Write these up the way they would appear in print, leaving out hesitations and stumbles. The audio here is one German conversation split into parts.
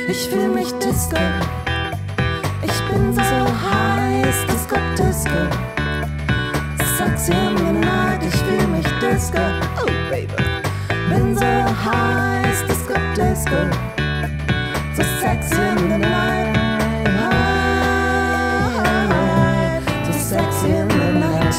Ich fühl mich Disco. Ich bin so heiß, Disco, Disco. Sexy in the night, ich fühl mich Disco. Oh baby. Bin so heiß, Disco, Disco. So sexy in the night. So sexy in the night.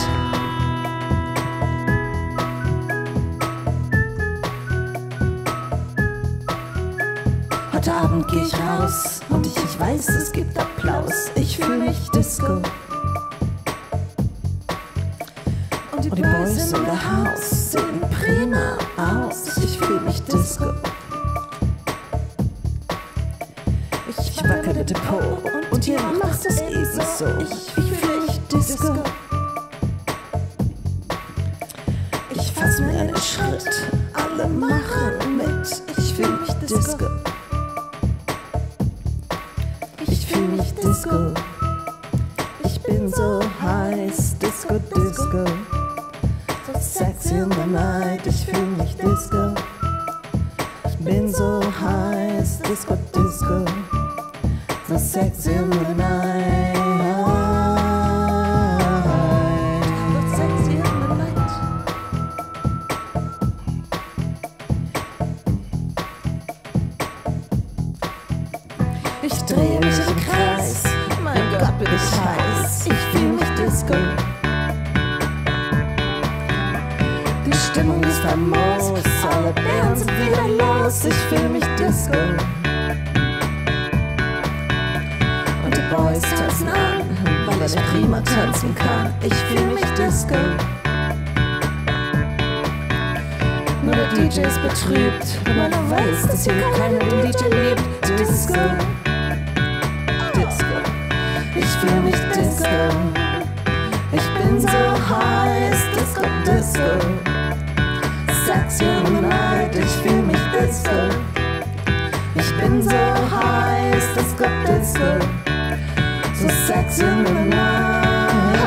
Heute Abend geh ich raus und ich weiß, es gibt Applaus. Ich fühl mich Disco. Und die Boys in the House sehen prima aus. Ich fühl mich Disco. Ich wackele den Po und ihr macht es ebenso. Ich fühl mich Disco. Ich fass mir einen Schritt, alle machen mit. Ich fühl mich Disco. Ich fühl mich Disco. Ich bin so heiß, Disco, Disco. So sexy in the night, ich fühl mich Disco. Ich bin so heiß, Disco, Disco. So sexy in the night. So sexy in the night. Ich drehe mich im Kreis, mein Gott bin ich heiß. Ich fühl mich Disco. Die Stimmung ist famos, alle Bands sind wieder los. Ich fühl mich Disco. Und die Boys tanzen an, weil ich prima tanzen kann. Ich fühl mich Disco. Nur der DJ ist betrübt, wenn er weiß, dass hier keiner den DJ liebt. Disco. Disco. Ich fühl mich Disco. Ich bin so heiß, Disco, Disco. Sexy in the night, ich fühl mich Disco. Ich bin so heiß, Disco, Disco. So sexy in the night.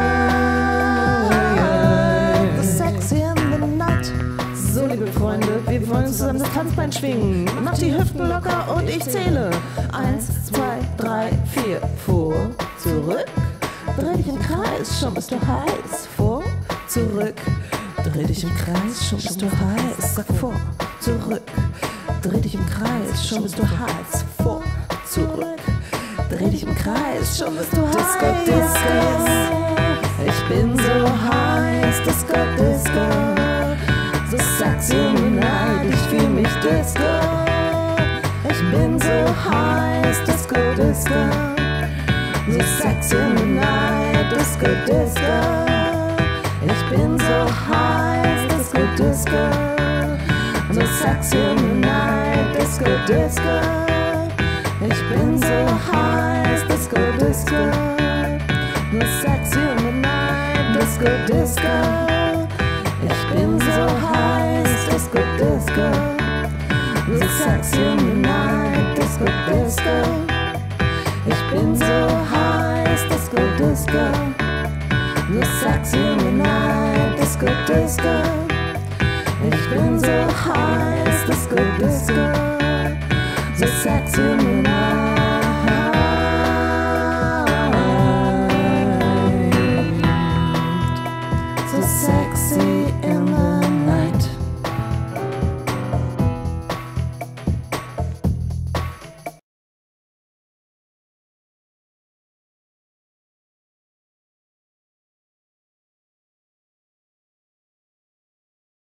So sexy in the night. So, liebe Freunde, wir wollen zusammen das Tanzbein schwingen. Mach die Hüften locker und ich zähle. 1, 2, 3, 4. Vor, zurück. Dreh dich im Kreis, schon bist du heiß. Vor, zurück. Dreh dich im Kreis, schon bist du heiß. Sag vor, zurück. Dreh dich im Kreis, schon bist du heiß. Vor, zurück. Dreh dich im Kreis, schon bist du heiß. Disco, Disco. Ich bin so heiß, Disco, Disco. So sexy in the night, ich fühl mich Disco. Ich bin so heiß, Disco, Disco. So sexy in the night, Disco, Disco. Ich bin so heiß, Disco, Disco. So sexy in the night, Disco, Disco. Ich bin so heiß, Disco, Disco. So sexy in the night, Disco, Disco. Ich bin so heiß, Disco, Disco. So sexy in the night, Disco, Disco. Ich bin so heiß, Disco, Disco. So sexy in the night, Disco, Disco. Ich bin so heiß, Disco, Disco. So sexy in the night.